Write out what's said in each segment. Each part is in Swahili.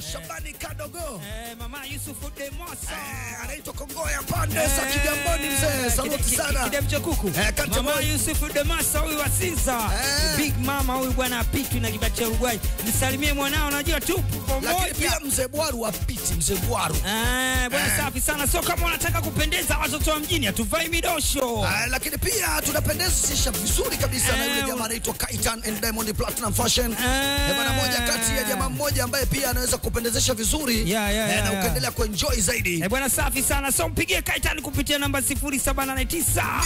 Shabani Kadogo. Mama Yusufu Demosa. Anaitwa Kongoya pande za Kigamboni mzee. Saluti sana. Kidemcho kuku. Mama Yusufu Demosa huyu wa Sinza. Big mama huyu bwana apiti na kibati cha Uruguay. Nisalimie mwanao najua tupo pamoja. Lakini pia mzee Bwaru apiti mzee Bwaru. Bwana safi sana. So kama unataka kupendeza watoto wa mjini atuvai midosho. Lakini pia tunapendezesha vizuri kabisa na yule jamaa anaitwa Kaitan and Diamond Platinum Fashion. Bwana moja kati ya jamaa mmoja ambaye pia anaweza kupendezesha vizuri na ukaendelea kuenjoy zaidi. Bwana safi sana. So mpigie Kaitan kupitia namba 0789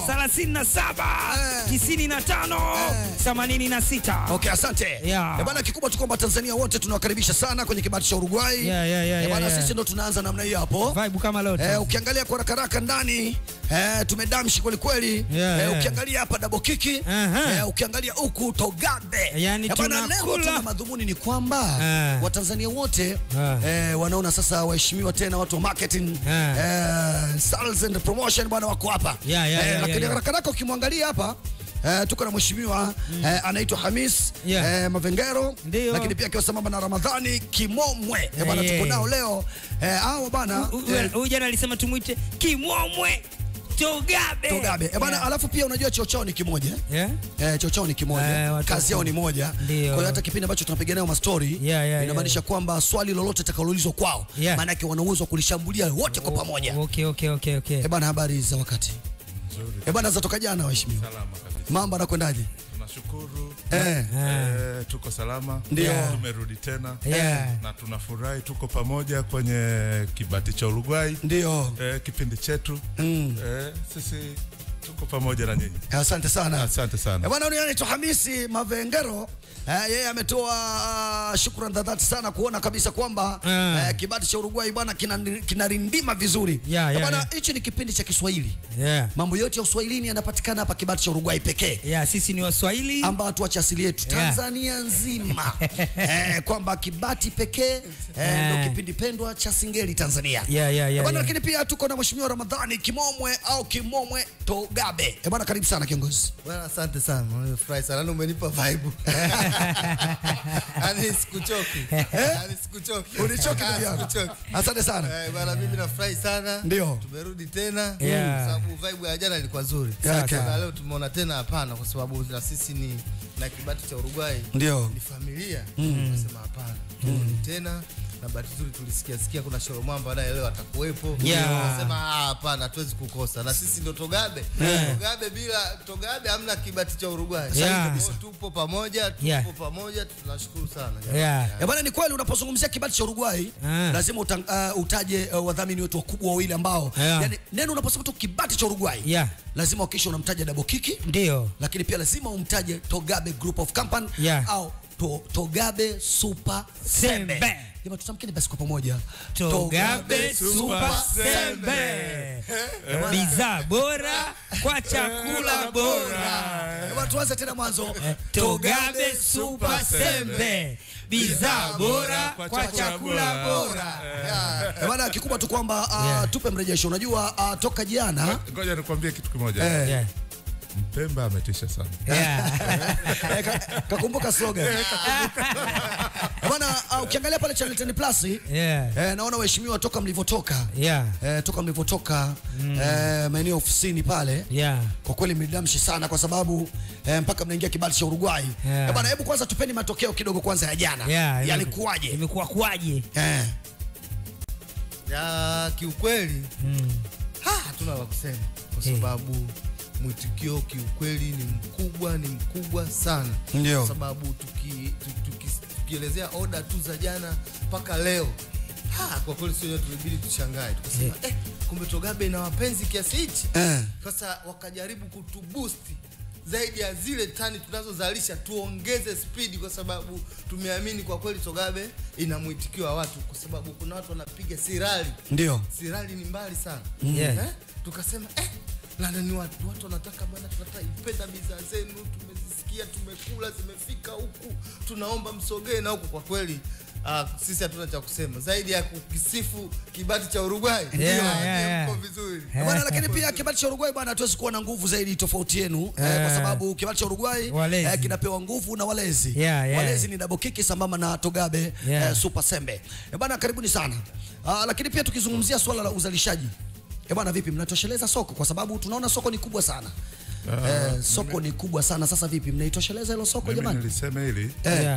37 95 86. Okay, asante. Bwana kikubwa tu kwamba Tanzania wote tunawakaribisha sana kwenye kibati cha Uruguay. Bwana sisi ndo tunaanza namna hii hapo. Vibe kama lote. Ukiangalia kwa haraka ndani tumedamshi kweli kweli. Ukiangalia hapa double kiki, ukiangalia huku Togabe. Bwana leo tuna madhumuni ni kwamba Watanzania wote wanaona sasa waheshimiwa tena watu wa marketing, sales and promotion bwana wako hapa. Lakini haraka ukimwangalia hapa tuko na mheshimiwa anaitwa Hamis Mavengero, lakini pia akiwa sambamba na Ramadhani Kimomwe. Bwana tuko nao leo hao bana. Huyu jana alisema tumuite Kimomwe Togabe. Bwana alafu pia unajua chochao ni kimoja. Chochao ni kimoja. Kazi yao ni moja. Kwa hiyo hata kipindi ambacho tunapiga nayo mastori inamaanisha kwamba swali lolote takaloulizwa kwao maana yake wana uwezo wa kulishambulia wote kwa pamoja. Okay. Bwana habari za wakati? Bwana zatoka jana waheshimiwa. Salama kabisa. Mambo yanakwendaje? Tunashukuru. Tuko salama. Tumerudi tena. Na tunafurahi tuko pamoja kwenye kibati cha Uruguay. Kipindi chetu. Sisi tuko pamoja na nyinyi. Asante sana. Asante sana. Bwana huyu anaitwa Hamisi Mavengero. Yeye ametoa shukrani za dhati sana kuona kabisa kwamba kibati cha Uruguay bwana kinarindima vizuri. Bwana hichi ni kipindi cha Kiswahili. Mambo yote ya Uswahilini yanapatikana hapa kibati cha Uruguay pekee. Sisi ni Waswahili ambao watu wa asili yetu Tanzania nzima. Kwamba kibati pekee ndio kipindi pendwa cha Singeli Tanzania. Bwana lakini pia tuko na mheshimiwa Ramadhani Kimomwe au Kimomwe Togabe. Bwana karibu sana kiongozi. Bwana asante sana. Nimefurahi sana umenipa vibe. Sikuchoki. Unichoki ndugu. Asante sana. Bwana mimi nafurahi sana. Tumerudi tena. Sababu vibe ya jana ilikuwa nzuri. Na leo tumeona tena hapana kwa sababu na sisi ni na kibati cha Uruguay. Ni familia. Tunasema hapana. Turudi tena. Na bahati nzuri tulisikia kuna Shoro Mwamba naye leo atakuwepo. Tunasema hapana hatuwezi kukosa. Na sisi ndo Togabe. Togabe bila Togabe hamna kibati cha Uruguay. Tupo pamoja, tunashukuru sana. Bwana ni kweli unapozungumzia kibati cha Uruguay lazima utaje wadhamini wetu wakubwa wawili ambao yani neno unaposema tu kibati cha Uruguay lazima ukisha unamtaja Double Kiki. Lakini pia lazima umtaje Togabe Group of Company au Togabe Super Sembe. Jamaa tutamkeni basi kwa pamoja. Togabe Super Sembe. Bidhaa bora kwa chakula bora. Tuanze tena mwanzo. Togabe Super Sembe. Bidhaa bora kwa chakula bora. Bwana kikubwa tu kwamba tupe mrejesho. Unajua toka jana. Ngoja nikwambie kitu kimoja. Mpemba ametisha sana. Kakumbuka slogan. Bwana ukiangalia pale Channel 10 Plus naona waheshimiwa toka mlivyotoka. Toka mlivyotoka maeneo ofisini pale. Kwa kweli mlidamshi sana kwa sababu mpaka mnaingia kibati cha Uruguay. Bwana hebu kwanza tupeni matokeo kidogo kwanza ya jana. Yalikuwaje? Imekuwa kwaje? Kiukweli hatuna la kusema kwa sababu mwitikio kiukweli ni mkubwa sana. Kwa sababu tukielezea order tu za jana mpaka leo kwa kweli sio tulibidi tushangae tukasema kumbe Togabe na wapenzi kiasi hichi. Sasa wakajaribu kutuboost zaidi ya zile tani tunazozalisha tuongeze speed kwa sababu tumeamini kwa kweli Togabe ina mwitikio wa watu kwa sababu kuna watu wanapiga sirali. Sirali ni mbali sana. Tukasema Na ni watu wanataka bwana, tunataka bidhaa zenu, tumezisikia, tumekula, zimefika huku, tunaomba msogee na huku. Kwa kweli sisi hatuna cha kusema zaidi ya kukisifu kibati cha Uruguay. Ndio vizuri bwana, lakini pia kibati cha Uruguay bwana hatuwezi kuwa na nguvu zaidi tofauti yenu kwa sababu kibati cha Uruguay kinapewa nguvu na walezi. Walezi ni double kick sambamba na Togabe Super Sembe. Bwana karibuni sana. Lakini pia tukizungumzia swala la uzalishaji. Bwana vipi, mnatosheleza soko? Kwa sababu tunaona soko ni kubwa sana. Soko ni kubwa sana. Sasa vipi, mnaitosheleza hilo soko jamani? Mimi nilisema hili.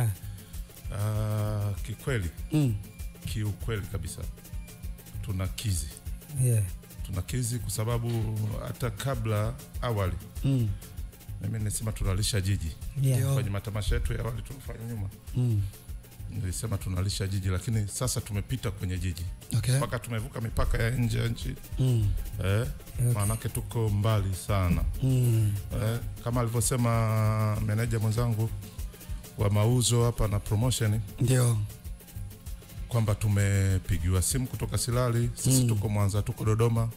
Kikweli. Kiukweli kabisa. Tunakizi. Tunakizi kwa sababu hata kabla awali. Mimi nilisema tunalisha jiji. Kwenye matamasha yetu ya awali tulifanya nyuma. Nilisema tunalisha jiji, lakini sasa tumepita kwenye jiji. Mpaka tumevuka mipaka ya nje ya nchi. Maanake tuko mbali sana. Kama alivyosema meneja mwenzangu wa mauzo hapa na promotion, ndio kwamba tumepigiwa simu kutoka Silali. Sisi tuko Mwanza, tuko Dodoma,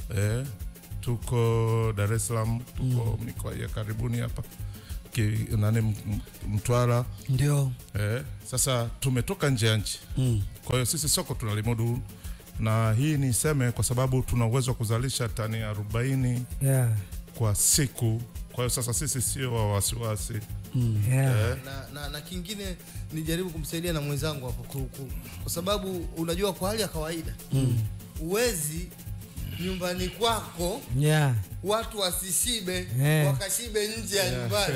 tuko Dar es Salaam, tuko mikoa ya karibuni hapa Mtwara. Ndio. Sasa tumetoka nje ya nchi. Kwa hiyo sisi soko tunalimudu, na hii ni kwa sababu tuna uwezo wa kuzalisha tani 40 kwa siku. Kwa hiyo sasa sisi sio wa wasiwasi. Na kingine nijaribu kumsaidia na mwenzangu hapo kwa sababu unajua kwa hali ya kawaida uwezi nyumbani kwako watu wasishibe wakashibe nje ya nyumbani.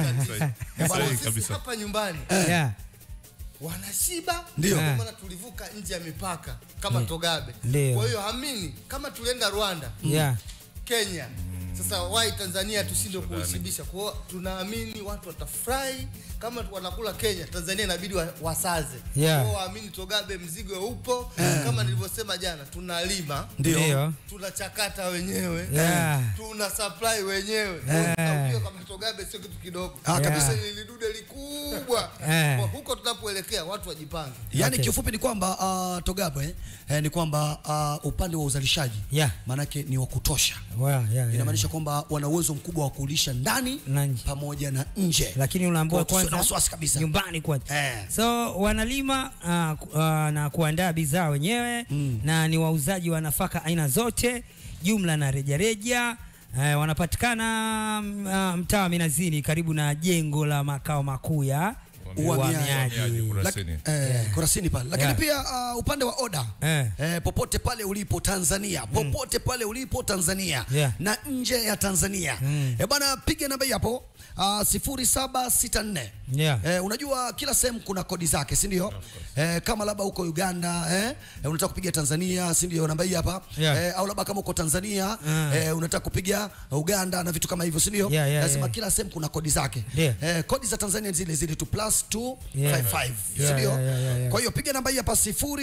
Hapa nyumbani wanashiba, ndio maana tulivuka nje ya mipaka kama Togabe. Kwa hiyo amini kama tulienda Rwanda, Kenya, sasa wai Tanzania tusinde kushibisha. Kwa hiyo tunaamini watu watafurahi kama wanakula Kenya, Tanzania inabidi wasaze. Kwa hiyo amini Togabe mzigo upo. Kama nilivyosema jana, tunalima, ndio tunachakata wenyewe, tuna supply wenyewe. Unajua kama Togabe sio kitu kidogo. Kabisa ni dude likubwa. Kwa huko tunapoelekea watu wajipange. Yaani kiufupi ni kwamba Togabe ni kwamba upande wa uzalishaji maana yake ni wa kutosha. Inamaanisha kwamba wana uwezo mkubwa wa kulisha ndani pamoja na nje. Lakini unaambiwa kwanza nyumbani kwanza. So wanalima na kuandaa bidhaa wenyewe na ni wauzaji wa nafaka aina zote, jumla na rejareja. Wanapatikana mtaa Minazini karibu na jengo la makao makuu ya uhamiaji Kurasini pale. Lakini pia upande wa order popote pale ulipo Tanzania, popote pale ulipo Tanzania na nje ya Tanzania, bwana piga namba hapo 0764. Unajua kila sehemu kuna kodi zake, si ndio? Kama labda uko Uganda unataka kupiga Tanzania, si ndio? Namba hii hapa. Au labda kama uko Tanzania unataka kupiga Uganda na vitu kama hivyo, si ndio? Lazima kila sehemu kuna kodi zake. Kodi za Tanzania zile tu +255, si ndio? Kwa hiyo piga namba hii hapa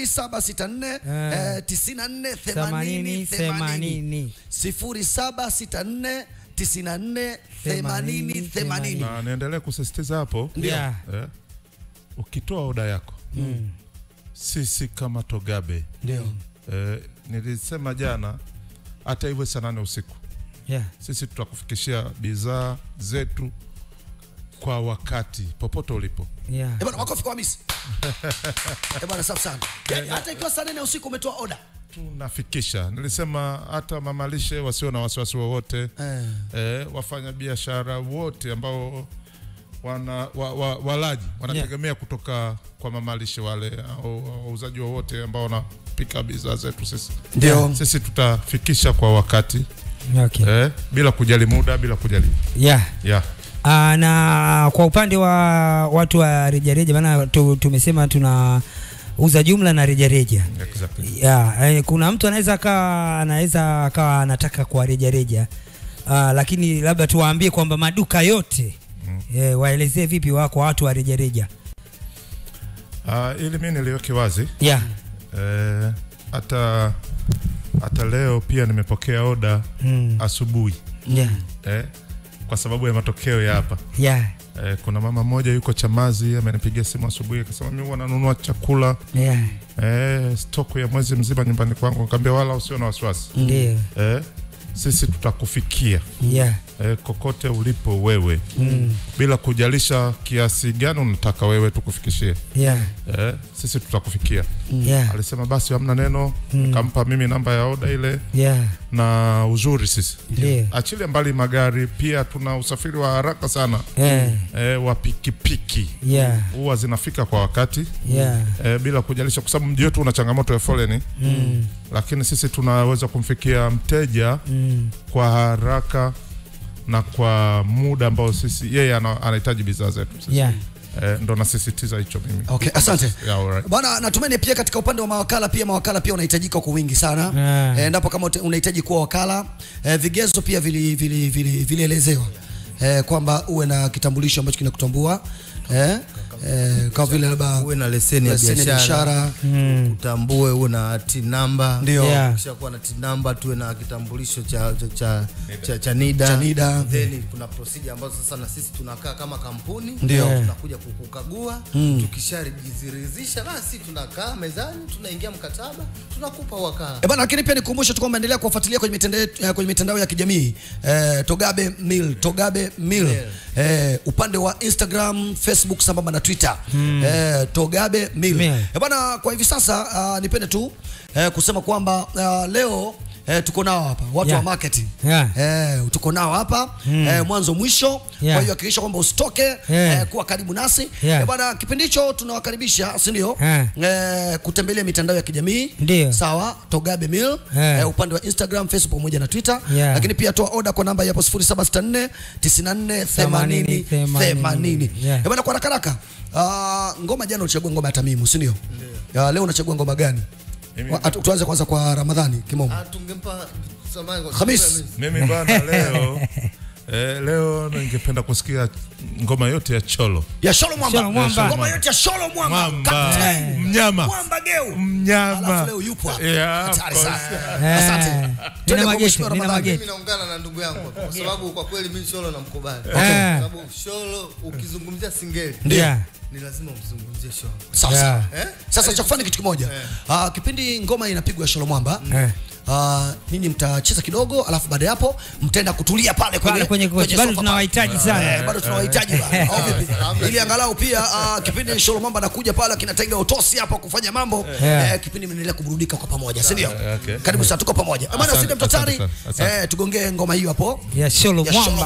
0764 94 80 80 0764 94 80 80. Na naendelea kusisitiza hapo. Ukitoa oda yako sisi kama Togabe, ndio nilisema jana hata hivyo saa 8 usiku sisi tutakufikishia bidhaa zetu kwa wakati popote ulipo. Bwana makofi kwa Hamisi. Bwana safi sana. Hata ikiwa saa 4 usiku umetoa oda tunafikisha. Nilisema hata mamalishe wasio na wasiwasi wowote, wafanya biashara wote ambao walaji wanategemea kutoka kwa mamalishe wale au wauzaji wote ambao wanapika bidhaa zetu sisi. Ndio sisi tutafikisha kwa wakati. Bila kujali muda, bila kujali. Na kwa upande wa watu wa rejareja, maana tumesema tunauza jumla na rejareja. Kuna mtu anaweza akawa anataka kwa rejareja, lakini labda tuwaambie kwamba maduka yote waelezee vipi wako watu wa rejareja. Ili mimi niliweke wazi. Hata leo pia nimepokea oda asubuhi. Kwa sababu ya matokeo ya hapa. Kuna mama mmoja yuko Chamazi amenipigia simu asubuhi akasema mimi huwa nanunua chakula stock ya mwezi mzima nyumbani kwangu. Nikamwambia wala usio na wasiwasi. sisi tutakufikia. Yeah. Kokote ulipo wewe. Bila kujalisha kiasi gani unataka wewe tukufikishie. Yeah. Sisi tutakufikia. Yeah. Alisema basi hamna neno, nikampa mimi namba ya oda ile. Yeah. Na uzuri sisi. Yeah. Achilia mbali magari, pia tuna usafiri wa haraka sana. Wa pikipiki. Yeah. Huwa zinafika kwa wakati. Yeah. Bila kujalisha kwa sababu mji wetu una changamoto ya foleni. Lakini sisi tunaweza kumfikia mteja kwa haraka na kwa muda ambao sisi yeye anahitaji bidhaa zetu. Yeah. Ndo nasisitiza hicho mimi. Okay, asante. Yeah, alright. Bwana, natumeni pia katika upande wa mawakala pia unahitajika kwa wingi sana. Ndipo kama unahitaji kuwa wakala, vigezo pia vilielezewa. Kwamba uwe na kitambulisho ambacho kinakutambua. Kwa vile labda uwe na leseni ya biashara, utambue uwe na TIN number. Ndio. Kisha kuwa na TIN number, tuwe na kitambulisho cha NIDA. Then kuna procedure ambazo sasa na sisi tunakaa kama kampuni, tunakuja kukukagua, tukishajiridhisha basi tunakaa mezani, tunaingia mkataba, tunakupa wakala. Bwana, lakini pia nikukumbusha tu kwamba endelea kufuatilia kwenye mitandao ya kijamii. Togabe Mill. Upande wa Instagram, Facebook sambamba na Twitter. Togabe Mill. Bwana, kwa hivi sasa nipende tu kusema kwamba leo tuko nao hapa watu wa marketing. Tuko nao hapa mwanzo mwisho. Kwa hiyo hakikisha kwamba usitoke kuwa karibu nasi. Bwana, kipindi hicho tunawakaribisha, si ndio? Kutembelea mitandao ya kijamii. Sawa, Togabe Mill, upande wa Instagram, Facebook pamoja na Twitter. Lakini pia toa order kwa namba hapo 0764 94 80. Bwana, kwa haraka ngoma jana ulichagua ngoma ya Tamimu, si ndio? Leo unachagua ngoma gani? Tuanze kwanza kwa Ramadhani Kimomo. Tungempa samani kwa Khamis. Mimi bwana leo ningependa kusikia ngoma yote ya Cholo. Ya Cholo Mwamba. Ngoma yote ya Cholo Mwamba. Mnyama. Mwamba geu. Mnyama. Alafu leo yupo hapa. Hatari sana. Asante. Nina mageti. Mimi naungana na ndugu yangu kwa sababu kwa kweli mimi Cholo namkubali. Kwa sababu Cholo ukizungumzia singeli. Ndio. Ni lazima mzungumzie Cholo. Sasa. Sasa cha kufanya kitu kimoja. Kipindi ngoma inapigwa ya Cholo Mwamba. Ninyi mtacheza kidogo, alafu baada ya hapo mtaenda kutulia pale kwenye bado tunawahitaji sana. Bado tunawahitaji bana. Ili angalau pia kipindi Cholo Mwamba anakuja pale kina Tiger Otosi hapa kufanya mambo, kipindi mnaendelea kuburudika kwa pamoja, si ndio? Karibu sana, tuko pamoja. Maana usinde mtatari, tugongee ngoma hiyo hapo ya Cholo Mwamba.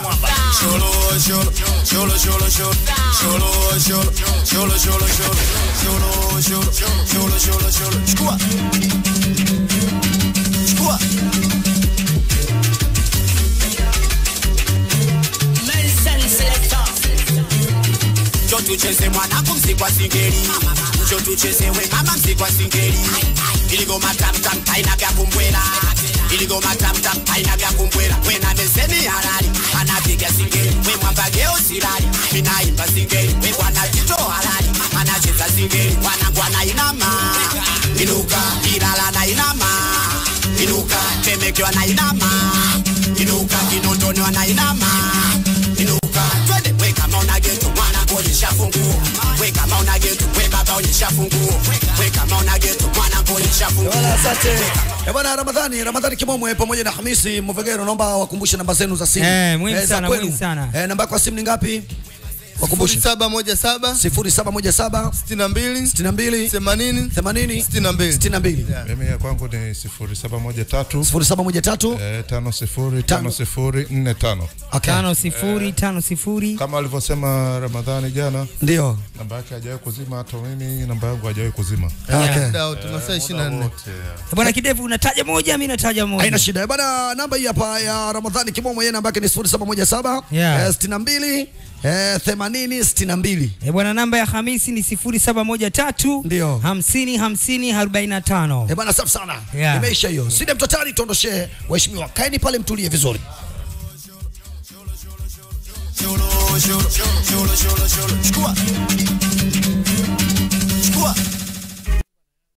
Njoo tucheze mwanangu mziki wa singeli. Njoo tucheze we mama mziki wa singeli. Iligoma tam tam haina vya kumbwela. Iligoma tam tam haina vya kumbwela. We na meseni halali anapiga singeli. We Mwamba geo silali minaimba singeli. We bwana Tito halali anacheza singeli. Wanangu anainama inuka, Ilala anainama inuka, Temeke wanainama inuka, Kinondoni wanainama inuka. Twende we kama una geto mwana onyesha funguo. We kama una geto we baba onyesha funguo. We kama una geto mwana onyesha funguo. Asante. Bwana Ramadhani Kimomo pamoja na Hamisi Mvegero, naomba wakumbushe namba zenu za simu. Muhimu sana. Namba kwa simu ni ngapi? Wakumbushe. 0717 0717 62 80 62. Mimi ya kwangu ni 0713 505045. 5050. Kama alivyosema Ramadhani jana, ndio namba yake hajawahi kuzima, hata mimi namba yangu hajawahi kuzima. Ndio tunasaa 24. Bwana Kidevu unataja moja, mimi nataja moja. Haina shida. Bwana, namba hii hapa ya Ramadhani Kimomo, yeye namba yake ni 0717 62 8062. Bwana, namba ya Hamisi ni 0713 ndio 505045. Bwana, safi sana. Imeisha hiyo. Sinde mtotari, tuondoshe waheshimiwa. Kaeni pale mtulie vizuri. Cholo.